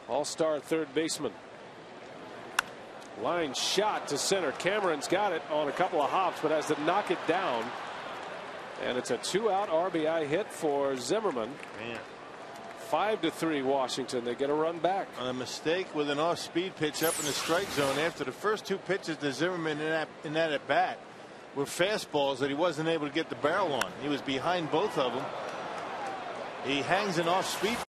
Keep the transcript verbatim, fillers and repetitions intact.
All-star third baseman. Line shot to center. Cameron's got it on a couple of hops, but has to knock it down. And it's a two-out R B I hit for Zimmerman. Man. Five to three Washington. They get a run back. A mistake with an off-speed pitch up in the strike zone after the first two pitches to Zimmerman in that in that at bat were fastballs that he wasn't able to get the barrel on. He was behind both of them. He hangs an off-speed